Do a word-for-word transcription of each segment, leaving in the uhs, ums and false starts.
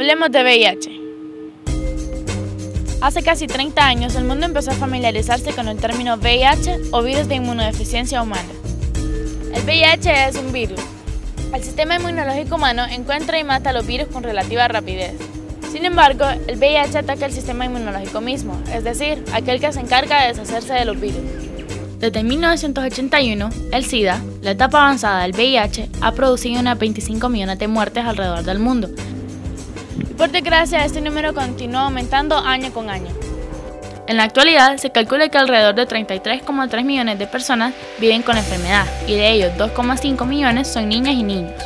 Hablemos de V I H. Hace casi treinta años el mundo empezó a familiarizarse con el término V I H o virus de inmunodeficiencia humana. El V I H es un virus. El sistema inmunológico humano encuentra y mata los virus con relativa rapidez. Sin embargo, el V I H ataca el sistema inmunológico mismo, es decir, aquel que se encarga de deshacerse de los virus. Desde mil novecientos ochenta y uno, el SIDA, la etapa avanzada del V I H, ha producido unas veinticinco millones de muertes alrededor del mundo. Y por desgracia, este número continúa aumentando año con año. En la actualidad, se calcula que alrededor de treinta y tres coma tres millones de personas viven con la enfermedad, y de ellos dos coma cinco millones son niñas y niños.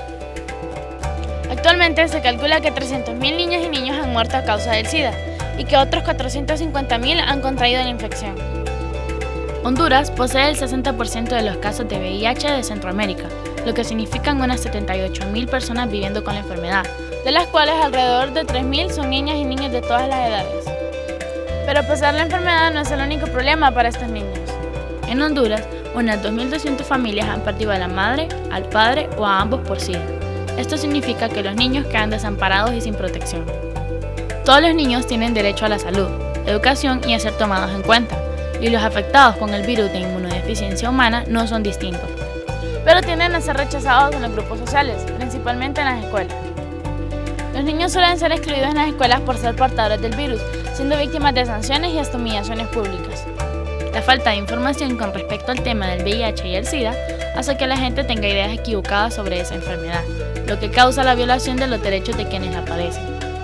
Actualmente se calcula que trescientos mil niñas y niños han muerto a causa del SIDA, y que otros cuatrocientos cincuenta mil han contraído la infección. Honduras posee el sesenta por ciento de los casos de V I H de Centroamérica, lo que significan unas setenta y ocho mil personas viviendo con la enfermedad, de las cuales alrededor de tres mil son niñas y niños de todas las edades. Pero pasar la enfermedad no es el único problema para estos niños. En Honduras, unas dos mil doscientas familias han perdido a la madre, al padre o a ambos por SIDA. Esto significa que los niños quedan desamparados y sin protección. Todos los niños tienen derecho a la salud, educación y a ser tomados en cuenta, y los afectados con el virus de inmunodeficiencia humana no son distintos, pero tienden a ser rechazados en los grupos sociales, principalmente en las escuelas. Los niños suelen ser excluidos en las escuelas por ser portadores del virus, siendo víctimas de sanciones y hasta humillaciones públicas. La falta de información con respecto al tema del V I H y el SIDA hace que la gente tenga ideas equivocadas sobre esa enfermedad, lo que causa la violación de los derechos de quienes la padecen.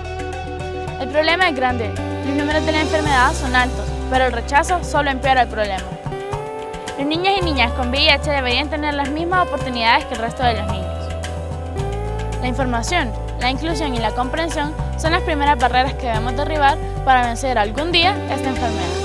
El problema es grande, los números de la enfermedad son altos, pero el rechazo solo empeora el problema. Los niños y niñas con V I H deberían tener las mismas oportunidades que el resto de los niños. La información, la inclusión y la comprensión son las primeras barreras que debemos derribar para vencer algún día esta enfermedad.